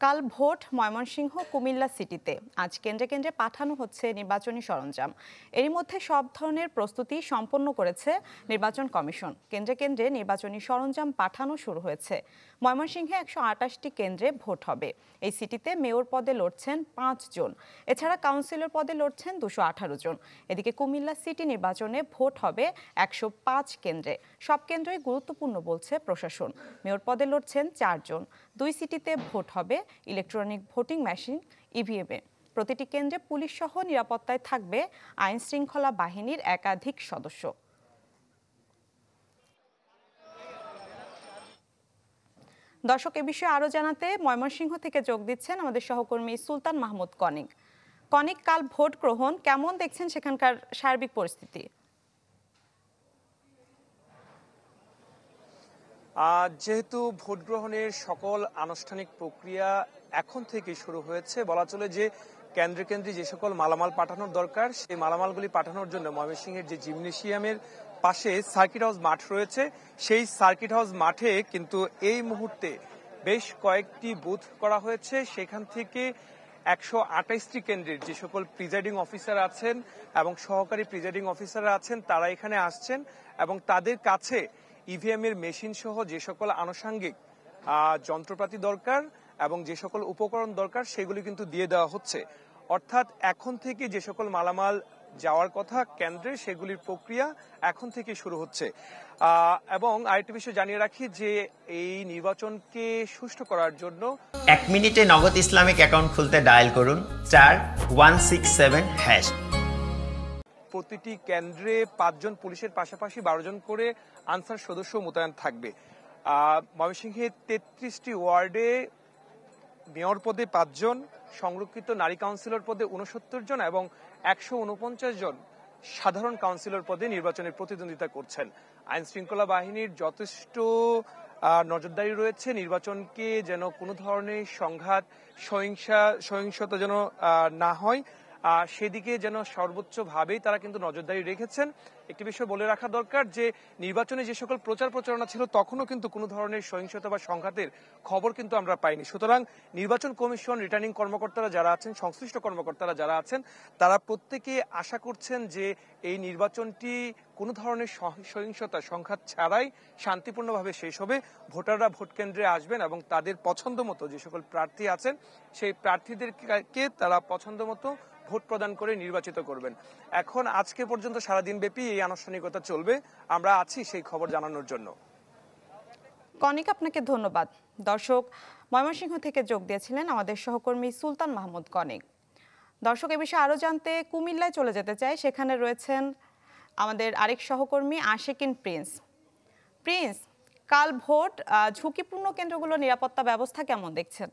কাল ভোট ময়মনসিংহ কুমিল্লা সিটিতে আজ কেন্দ্রে কেন্দ্রে পাঠানো হচ্ছে নির্বাচনী সরঞ্জাম। এরই মধ্যে সব ধরনের প্রস্তুতি সম্পন্ন করেছে নির্বাচন কমিশন। কেন্দ্রে কেন্দ্রে নির্বাচনী সরঞ্জাম পাঠানো শুরু হয়েছে। ময়মনসিংহে ১২৮টি কেন্দ্রে ভোট হবে। এই সিটিতে মেয়র পদে লড়ছেন ৫ জন, এছাড়া কাউন্সিলর পদে লড়ছেন ২১৮ জন। এদিকে কুমিল্লা সিটি নির্বাচনে ভোট হবে ১০৫ কেন্দ্রে। সব কেন্দ্রই গুরুত্বপূর্ণ বলছে প্রশাসন। মেয়র পদে লড়ছেন ৪ জন। ২ সিটিতে ভোট হবে ইলেকট্রনিক ভোটিং মেশিন ইভিএমে। প্রতিটি কেন্দ্রে পুলিশ সহ নিরাপত্তায় থাকবে আইন শৃঙ্খলা বাহিনীর একাধিক সদস্য। দর্শক, এ বিষয়ে আরো জানাতে ময়মনসিংহ থেকে যোগ দিচ্ছেন আমাদের সহকর্মী সুলতান মাহমুদ কনিক। কনিক, কাল ভোট গ্রহণ, কেমন দেখছেন সেখানকার সার্বিক পরিস্থিতি? যেহেতু ভোট গ্রহণের সকল আনুষ্ঠানিক প্রক্রিয়া এখন থেকে শুরু হয়েছে, বলা চলে যে কেন্দ্রে কেন্দ্রে যে সকল মালামাল পাঠানোর দরকার সেই মালামালগুলি পাঠানোর জন্য ময়মনসিংহের যে জিমনেশিয়ামের পাশে সার্কিট হাউস মাঠ রয়েছে, সেই সার্কিট হাউস মাঠে কিন্তু এই মুহূর্তে বেশ কয়েকটি বুথ করা হয়েছে। সেখান থেকে ১২৮টি কেন্দ্রের যে সকল প্রিজাইডিং অফিসার আছেন এবং সহকারী প্রিজাইডিং অফিসাররা আছেন তারা এখানে আসছেন এবং তাদের কাছে ইভিএম এর মেশিন সহ যে সকল আনুষঙ্গিক যন্ত্রপাতি দরকার এবং যে সকল উপকরণ দরকার সেগুলি কিন্তু দিয়ে দেওয়া হচ্ছে। অর্থাৎ এখন থেকে যে সকল মালামাল যাওয়ার কথা কেন্দ্রে সেগুলির প্রক্রিয়া এখন থেকে শুরু হচ্ছে। এবং আরেকটি বিষয় জানিয়ে রাখি যে এই নির্বাচনকে সুষ্ঠু করার জন্য 1 মিনিটে নগদ ইসলামিক অ্যাকাউন্ট খুলতে ডায়াল করুন *167#। প্রতিটি কেন্দ্রে 5 জন পুলিশের পাশাপাশি 12 জন করে আনসার সদস্য মোতায়েন থাকবে। ময়মনসিংহে 33টি ওয়ার্ডে মেয়র পদে 5 জন, সংরক্ষিত নারী কাউন্সিলর পদে 69 জন এবং 149 জন সাধারণ কাউন্সিলর পদে নির্বাচনে প্রতিদ্বন্দ্বিতা করছেন। আইন শৃঙ্খলা বাহিনীর যথেষ্ট নজরদারি রয়েছে নির্বাচনকে যেন কোনো ধরনের সংঘাত সহিংসতা যেন না হয়, সেদিকে যেন সর্বোচ্চভাবেই তারা কিন্তু নজরদারি রেখেছেন। একটি বিষয় বলে রাখা দরকার যে নির্বাচনে যে সকল প্রচার প্রচারণা ছিল তখনও কিন্তু কোনো ধরনের সহিংসতা বা সংঘাতের খবর কিন্তু আমরা পাইনি। সুতরাং নির্বাচন কমিশন, রিটার্নিং কর্মকর্তারা যারা আছেন, সংশ্লিষ্ট কর্মকর্তারা যারা আছেন, তারা প্রত্যেকে আশা করছেন যে এই নির্বাচনটি কোনো ধরনের সহিংসতা সংঘাত ছাড়াই শান্তিপূর্ণভাবে শেষ হবে। ভোটাররা ভোট কেন্দ্রে আসবেন এবং তাদের পছন্দ মতো যে সকল প্রার্থী আছেন সেই প্রার্থীদেরকে তারা পছন্দ মতো ভোট প্রদান করে নির্বাচিত করবেন। এখন আজকে পর্যন্ত সারাদিন ব্যাপী এই আনুষ্ঠানিকতা চলবে। আমরা আছি সেই খবর জানানোর জন্য। কনিক, আপনাকে ধন্যবাদ। দর্শক, ময়মনসিংহ থেকে যোগ দিয়েছিলেন আমাদের সহকর্মী সুলতান মাহমুদ কনিক। দর্শক, এ বিষয়ে আরো জানতে কুমিল্লায় চলে যেতে চাই। সেখানে রয়েছেন আমাদের আরেক সহকর্মী আশিকিন প্রিন্স। প্রিন্স, কাল ভোট, ঝুঁকিপূর্ণ কেন্দ্রগুলোর নিরাপত্তা ব্যবস্থা কেমন দেখছেন?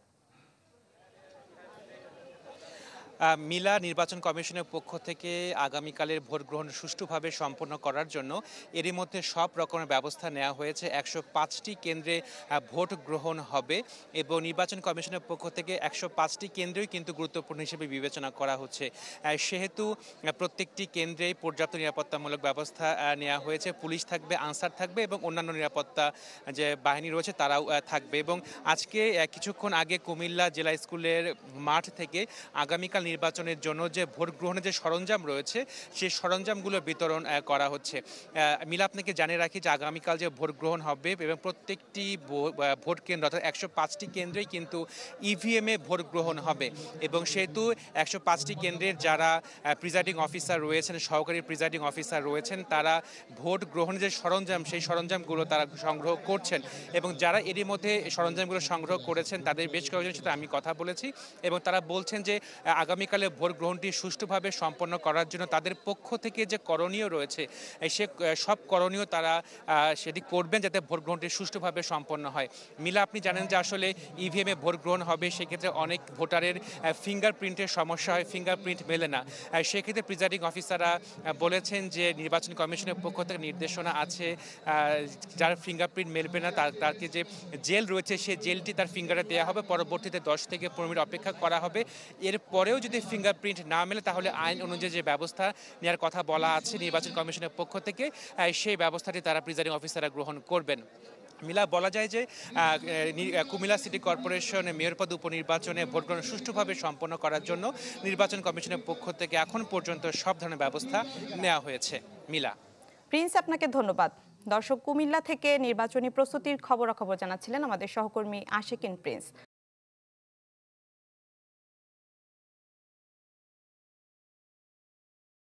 মিলা নির্বাচন কমিশনের পক্ষ থেকে আগামীকালের ভোট গ্রহণ সুষ্ঠুভাবে সম্পন্ন করার জন্য এরই মধ্যে সব রকমের ব্যবস্থা নেওয়া হয়েছে। ১০৫টি কেন্দ্রে ভোট গ্রহণ হবে এবং নির্বাচন কমিশনের পক্ষ থেকে ১০৫টি কেন্দ্রই কিন্তু গুরুত্বপূর্ণ হিসেবে বিবেচনা করা হচ্ছে। সেহেতু প্রত্যেকটি কেন্দ্রেই পর্যাপ্ত নিরাপত্তামূলক ব্যবস্থা নেওয়া হয়েছে। পুলিশ থাকবে, আনসার থাকবে এবং অন্যান্য নিরাপত্তা যে বাহিনী রয়েছে তারাও থাকবে। এবং আজকে কিছুক্ষণ আগে কুমিল্লা জেলা স্কুলের মাঠ থেকে আগামীকাল নির্বাচনের জন্য যে ভোট গ্রহণের যে সরঞ্জাম রয়েছে সেই সরঞ্জামগুলো বিতরণ করা হচ্ছে। মিলা, আপনাকে জানিয়ে রাখি যে আগামীকাল যে ভোট গ্রহণ হবে এবং প্রত্যেকটি ভোট কেন্দ্র অর্থাৎ ১০৫টি কেন্দ্রেই কিন্তু ইভিএমে ভোট গ্রহণ হবে এবং সেহেতু ১০৫টি কেন্দ্রের যারা প্রিজাইডিং অফিসার রয়েছেন, সহকারী প্রিজাইডিং অফিসার রয়েছেন, তারা ভোট গ্রহণের যে সরঞ্জাম সেই সরঞ্জামগুলো তারা সংগ্রহ করছেন এবং যারা এরই মধ্যে সরঞ্জামগুলো সংগ্রহ করেছেন তাদের বেশ কয়েকজনের সাথে আমি কথা বলেছি এবং তারা বলছেন যে আগামীকালে ভোট গ্রহণটি সুষ্ঠুভাবে সম্পন্ন করার জন্য তাদের পক্ষ থেকে যে করণীয় রয়েছে সে সব করণীয় তারা সেটি করবেন যাতে ভোট গ্রহণটি সুষ্ঠুভাবে সম্পন্ন হয়। মিলা, আপনি জানেন যে আসলে ইভিএমে ভোট গ্রহণ হবে, সেক্ষেত্রে অনেক ভোটারের ফিঙ্গারপ্রিন্টের সমস্যা হয়, ফিঙ্গারপ্রিন্ট মেলে না। সেক্ষেত্রে প্রিজাইডিং অফিসাররা বলেছেন যে নির্বাচন কমিশনের পক্ষ থেকে নির্দেশনা আছে যার ফিঙ্গারপ্রিন্ট মেলবে না তাকে যে জেল রয়েছে সেই জেলটি তার ফিঙ্গারে দেওয়া হবে, পরবর্তীতে 10 থেকে 15 মিনিট অপেক্ষা করা হবে। এরপরেও যদি ফিঙ্গারপ্রিন্ট না মেলে তাহলে আইন অনুযায়ী যে ব্যবস্থা নেওয়ার কথা বলা আছে নির্বাচন কমিশনের পক্ষ থেকে সেই ব্যবস্থাটি তারা প্রিজাইডিং অফিসাররা গ্রহণ করবেন। মিলা, বলা যায় যে কুমিল্লা সিটি কর্পোরেশন মেয়র পদ উপনির্বাচনে ভোট গ্রহণ সুষ্ঠুভাবে সম্পন্ন করার জন্য নির্বাচন কমিশনের পক্ষ থেকে এখন পর্যন্ত সব ধরনের ব্যবস্থা নেওয়া হয়েছে। মিলা। প্রিন্স, আপনাকে ধন্যবাদ। দর্শক, কুমিল্লা থেকে নির্বাচনী প্রস্তুতির খবরাখবর জানাচ্ছিলেন আমাদের সহকর্মী আশিকিন প্রিন্স।